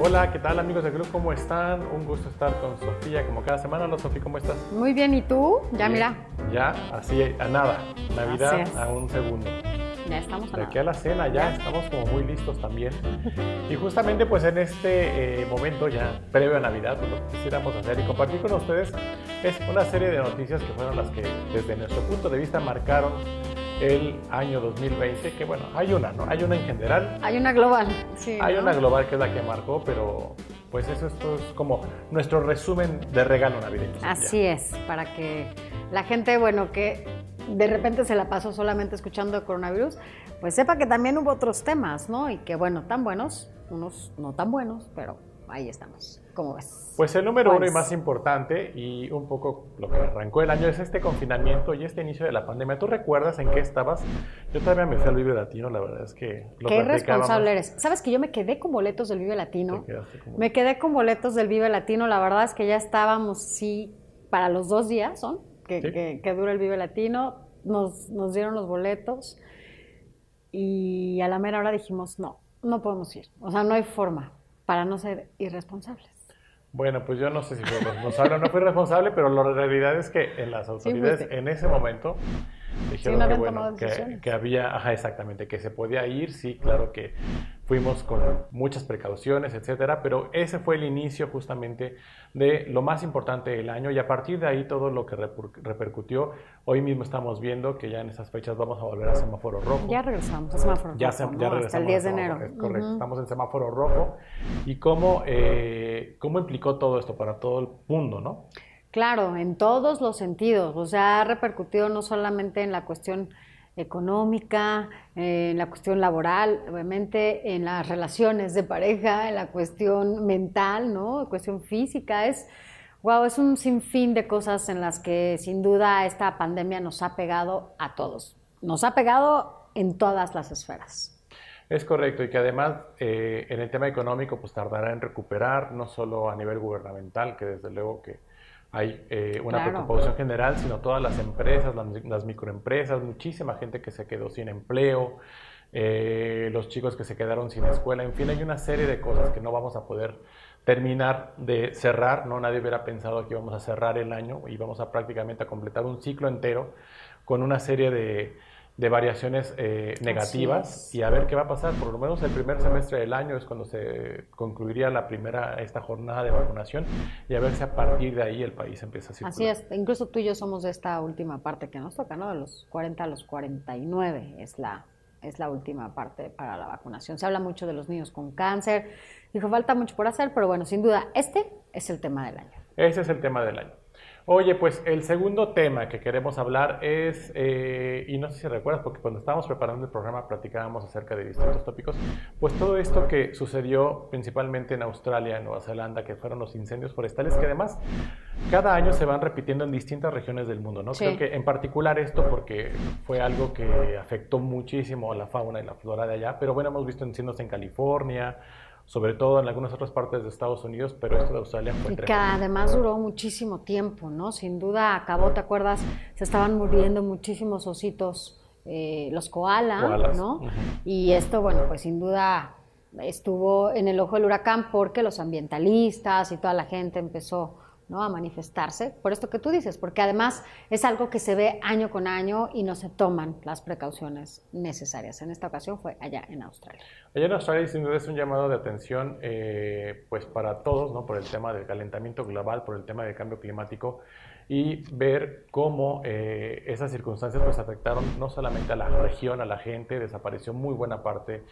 Hola, ¿qué tal amigos del club? ¿Cómo están? Un gusto estar con Sofía como cada semana. Hola Sofía, ¿cómo estás? Muy bien, ¿y tú? Ya Bien. mira. Ya, así a nada. Navidad Así es. a un segundo. Ya estamos a De aquí a nada. la cena ya estamos como muy listos también. Y justamente pues en este momento ya previo a Navidad, pues, lo que quisiéramos hacer y compartir con ustedes es una serie de noticias que fueron las que desde nuestro punto de vista marcaron el año 2020, que bueno, hay una, ¿no? Hay una en general. Hay una global. Sí, Hay ¿no? una global que es la que marcó, pero pues esto es como nuestro resumen de regalo navideño. Así es, para que la gente, bueno, que de repente se la pasó solamente escuchando de coronavirus, pues sepa que también hubo otros temas, ¿no? Y que bueno, tan buenos, unos no tan buenos, pero ahí estamos. ¿Cómo ves? Pues el número uno y Pues, más importante y un poco lo que arrancó el año es este confinamiento y este inicio de la pandemia. ¿Tú recuerdas en qué estabas? Yo todavía me fui al Vive Latino, la verdad es que lo qué platicábamos. irresponsable eres. ¿Sabes que yo me quedé con boletos del Vive Latino? Te quedaste como- Me quedé con boletos del Vive Latino. La verdad es que ya estábamos, sí, para los 2 días, ¿son? Sí. Que dura el Vive Latino. Nos dieron los boletos y a la mera hora dijimos, no podemos ir. O sea, no hay forma para no ser irresponsables. Bueno, pues yo no sé si fui responsable o no fui responsable, pero la realidad es que en las autoridades fuiste. en ese momento dijeron no que habían bueno, tomado decisiones. que había, exactamente, que se podía ir, sí, claro que fuimos con muchas precauciones, etcétera, pero ese fue el inicio justamente de lo más importante del año y a partir de ahí todo lo que repercutió, hoy mismo estamos viendo que ya en esas fechas vamos a volver a semáforo rojo. Ya regresamos a semáforo Ya, rojo, ¿no? regresamos hasta el 10 de a enero. semáforo, es correcto, Ujú. estamos en semáforo rojo. ¿Y cómo implicó todo esto para todo el mundo, no? Claro, en todos los sentidos. O sea, ha repercutido no solamente en la cuestión económica, en la cuestión laboral, obviamente en las relaciones de pareja, en la cuestión mental, ¿no? Cuestión física. Es un sinfín de cosas en las que sin duda esta pandemia nos ha pegado a todos. Nos ha pegado en todas las esferas. Es correcto, y que además en el tema económico pues tardará en recuperar, no solo a nivel gubernamental, que desde luego que hay una Claro. preocupación general, sino todas las empresas, las microempresas, muchísima gente que se quedó sin empleo, los chicos que se quedaron sin escuela, en fin, hay una serie de cosas que no vamos a poder terminar de cerrar, ¿no? Nadie hubiera pensado que íbamos a cerrar el año y vamos a prácticamente a completar un ciclo entero con una serie de variaciones negativas y a ver qué va a pasar. Por lo menos el primer semestre del año es cuando se concluiría esta jornada de vacunación y a ver si a partir de ahí el país empieza a circular. Así es, incluso tú y yo somos de esta última parte que nos toca, ¿no? De los 40 a los 49 es la última parte para la vacunación. Se habla mucho de los niños con cáncer, dijo, falta mucho por hacer, pero bueno, sin duda, este es el tema del año. Ese es el tema del año. Oye, pues el segundo tema que queremos hablar es, y no sé si recuerdas, porque cuando estábamos preparando el programa platicábamos acerca de distintos tópicos, pues todo esto que sucedió principalmente en Australia, en Nueva Zelanda, que fueron los incendios forestales, que además cada año se van repitiendo en distintas regiones del mundo, ¿no? Sí. Creo que en particular esto porque fue algo que afectó muchísimo a la fauna y la flora de allá, pero bueno, hemos visto incendios en California, sobre todo en algunas otras partes de Estados Unidos, pero esto de Australia fue Y que tremendo. además duró muchísimo tiempo, ¿no? Sin duda acabó, ¿te acuerdas? Se estaban muriendo muchísimos ositos, los Koalas. ¿no? Ujú. Y esto, bueno, pues sin duda estuvo en el ojo del huracán porque los ambientalistas y toda la gente empezó, ¿no?, a manifestarse por esto que tú dices, porque además es algo que se ve año con año y no se toman las precauciones necesarias. En esta ocasión fue allá en Australia. Allá en Australia sin duda es un llamado de atención pues para todos, ¿no? Por el tema del calentamiento global, por el tema del cambio climático y ver cómo esas circunstancias pues afectaron no solamente a la región, a la gente, desapareció muy buena parte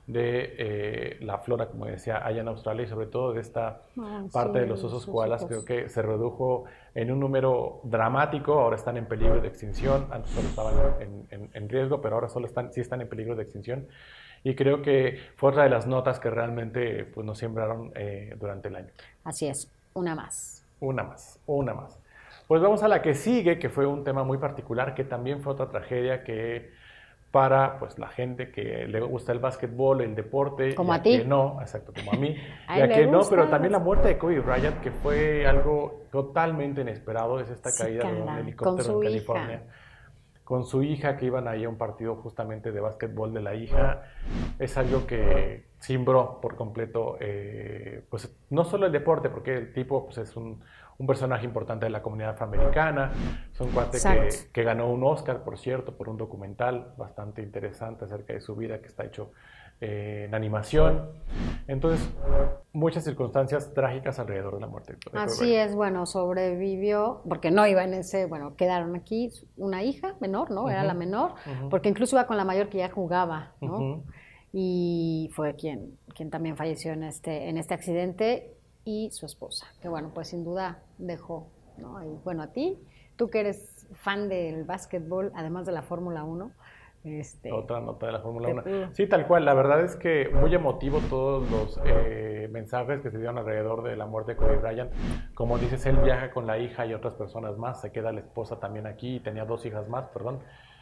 de la flora, como decía, allá en Australia y sobre todo de esta parte de los osos koalas, creo que se redujo en un número dramático, ahora están en peligro de extinción, antes solo estaban en riesgo, pero ahora sí están en peligro de extinción. Y creo que fue otra de las notas que realmente pues, nos sembraron durante el año. Así es, una más. Una más. Pues vamos a la que sigue, que fue un tema muy particular, que también fue otra tragedia que para pues, la gente que le gusta el básquetbol, el deporte. Como y a ti. Que no, exacto, como a mí. A Y él a le que no, gusta. pero también la muerte de Kobe Bryant, que fue algo totalmente inesperado, es esta Sí, caída de un caray, helicóptero con en su hija. California. con su hija, que iban ahí a un partido justamente de básquetbol de la hija. Es algo que cimbró por completo, pues no solo el deporte, porque el tipo pues, es un personaje importante de la comunidad afroamericana. Es un cuate que ganó un Oscar, por cierto, por un documental bastante interesante acerca de su vida que está hecho en animación. Entonces, muchas circunstancias trágicas alrededor de la muerte de Kobe Bryant. Así es, bueno, sobrevivió, porque no iba en ese, bueno, quedaron aquí una hija menor, ¿no? Era la menor, porque incluso iba con la mayor que ya jugaba, ¿no? Y fue quien también falleció en este accidente, y su esposa, que bueno, pues sin duda dejó, ¿no? Y bueno, a ti, tú que eres fan del básquetbol, además de la Fórmula 1, otra nota de la Fórmula 1. Sí, tal cual. La verdad es que muy emotivo todos los mensajes que se dieron alrededor de la muerte de Kobe Bryant. Como dices, él viaja con la hija y otras personas más. Se queda la esposa también aquí y tenía 2 hijas más, perdón.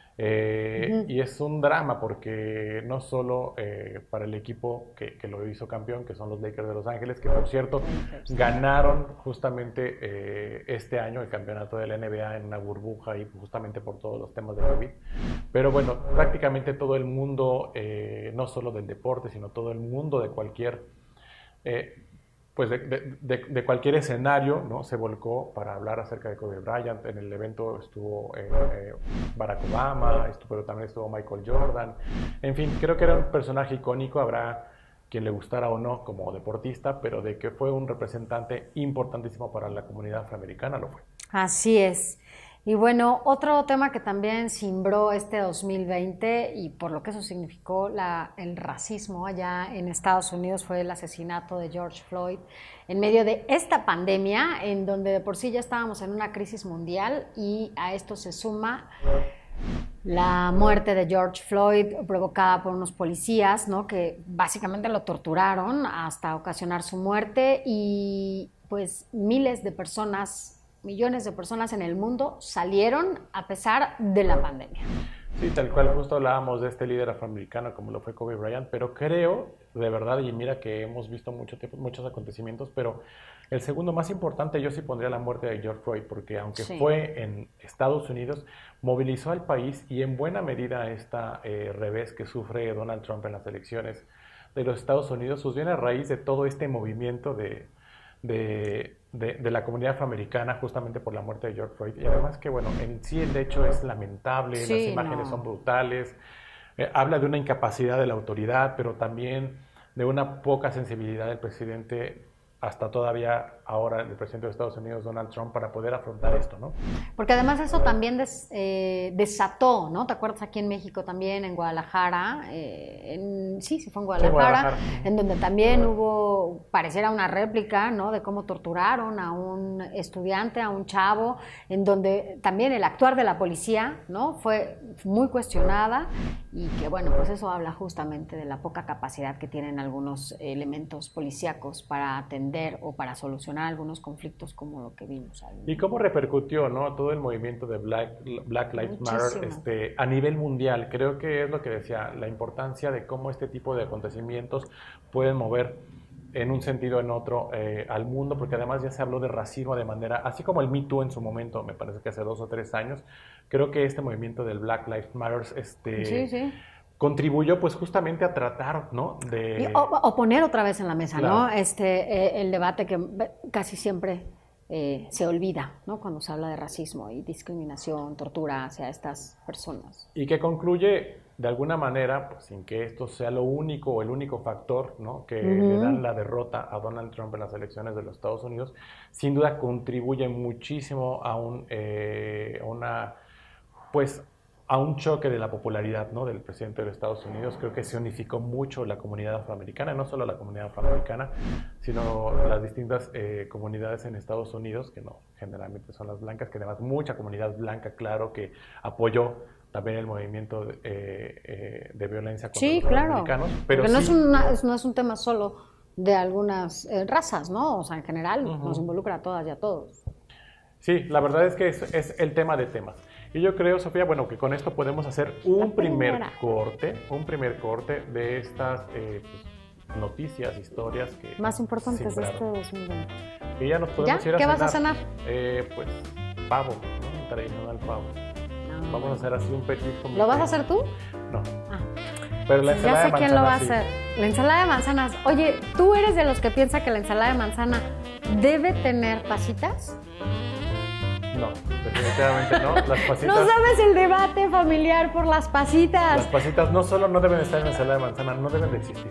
Y es un drama porque no solo para el equipo que lo hizo campeón, que son los Lakers de Los Ángeles, que por cierto ganaron justamente este año el campeonato de la NBA en una burbuja y justamente por todos los temas de COVID. Pero bueno, prácticamente todo el mundo, no solo del deporte, sino todo el mundo de cualquier pues de cualquier escenario, ¿no? Se volcó para hablar acerca de Kobe Bryant. En el evento estuvo Barack Obama, pero también estuvo Michael Jordan. En fin, creo que era un personaje icónico. Habrá quien le gustara o no como deportista, pero de que fue un representante importantísimo para la comunidad afroamericana, lo fue. Así es. Y bueno, otro tema que también cimbró este 2020 y por lo que eso significó el racismo allá en Estados Unidos fue el asesinato de George Floyd en medio de esta pandemia, en donde de por sí ya estábamos en una crisis mundial, y a esto se suma la muerte de George Floyd provocada por unos policías, ¿no? Que básicamente lo torturaron hasta ocasionar su muerte, y pues millones de personas en el mundo salieron a pesar de la pandemia. Sí, tal cual, justo hablábamos de este líder afroamericano como lo fue Kobe Bryant, pero creo, de verdad, y mira que hemos visto muchos acontecimientos, pero el segundo más importante yo sí pondría la muerte de George Floyd, porque aunque fue en Estados Unidos, movilizó al país, y en buena medida esta revés que sufre Donald Trump en las elecciones de los Estados Unidos, pues viene a raíz de todo este movimiento de la comunidad afroamericana justamente por la muerte de George Floyd. Y además que, bueno, en sí el hecho es lamentable, las imágenes son brutales, habla de una incapacidad de la autoridad, pero también de una poca sensibilidad del presidente, hasta todavía ahora el presidente de Estados Unidos, Donald Trump, para poder afrontar esto, ¿no? Porque además eso también desató, ¿no? ¿Te acuerdas aquí en México también, en Guadalajara? Sí, fue en Guadalajara, en donde también pareciera una réplica, ¿no? De cómo torturaron a un estudiante, a un chavo, en donde también el actuar de la policía, ¿no? Fue muy cuestionada, y que, bueno, pues eso habla justamente de la poca capacidad que tienen algunos elementos policíacos para atender o para solucionar algunos conflictos como lo que vimos ahí. Y cómo repercutió, ¿no? Todo el movimiento de Black Lives Matter a nivel mundial. Creo que es lo que decía, la importancia de cómo este tipo de acontecimientos pueden mover en un sentido o en otro al mundo, porque además ya se habló de racismo de manera, así como el Me Too en su momento, me parece que hace 2 o 3 años, creo que este movimiento del Black Lives Matter contribuyó pues justamente a tratar, ¿no? O poner otra vez en la mesa, claro, ¿no? El debate que casi siempre se olvida, ¿no? Cuando se habla de racismo y discriminación, tortura hacia estas personas. Y que concluye de alguna manera, pues, sin que esto sea lo único o el único factor, ¿no? Que le dan la derrota a Donald Trump en las elecciones de los Estados Unidos, sin duda contribuye muchísimo a un choque de la popularidad, ¿no? Del presidente de los Estados Unidos. Creo que se unificó mucho la comunidad afroamericana, no solo la comunidad afroamericana, sino las distintas comunidades en Estados Unidos, que no generalmente son las blancas, que además mucha comunidad blanca, claro, que apoyó también el movimiento de violencia contra los afroamericanos. Pero no es un tema solo de algunas razas, ¿no? O sea, en general nos involucra a todas y a todos. Sí, la verdad es que es el tema de temas. Y yo creo, Sofía, bueno, que con esto podemos hacer un primer corte de estas noticias, historias que más importantes de este 2020. Y ya nos podemos ir a cenar. ¿Qué vas a cenar? Pues pavo, ¿no? Un tradicional pavo. Vamos a hacer así un petit comité. ¿Lo vas a hacer tú? No. Ah. Pero la ensalada Ya sé quién lo va a sí. hacer. La ensalada de manzanas. Oye, ¿tú eres de los que piensa que la ensalada de manzana debe tener pasitas? No, definitivamente no. Las pasitas. No sabes el debate familiar por las pasitas. Las pasitas no solo no deben estar en la ensalada de manzana, no deben de existir.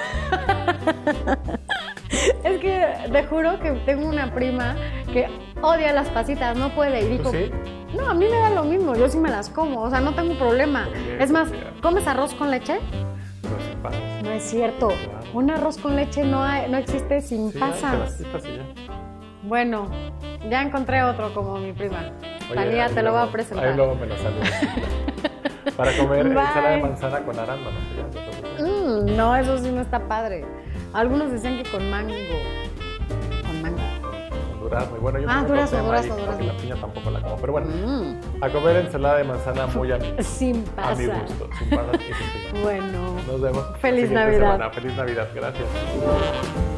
Es que te juro que tengo una prima que odia las pasitas, no puede. Y dijo, ¿Tú sí? no, a mí me da lo mismo, yo sí me las como, o sea, no tengo problema. ¿Por qué? Es más, ¿Por qué? ¿comes arroz con leche? Pero sin pasas. No es cierto. Claro. Un arroz con leche no existe sin Sí, te las pasas. quitas y ya. Bueno, ya encontré otro como mi prima. Oye, Talía, ahí te lo voy a luego- presentar. Ahí luego me lo saludas. Para comer Bye. ensalada de manzana con arándanos. Ya, entonces, No, eso sí no está padre. Algunos decían que con mango. Con mango. con durazno. Y bueno, yo Ah, tengo otro durazno, tema durazno, ahí, porque durazno. la piña tampoco la como. Pero bueno, Mm, a comer ensalada de manzana muy a mi sin pasas. gusto. Sin pasas y sin piña. Bueno. Nos vemos. la Feliz siguiente Navidad. semana. Feliz Navidad. Gracias.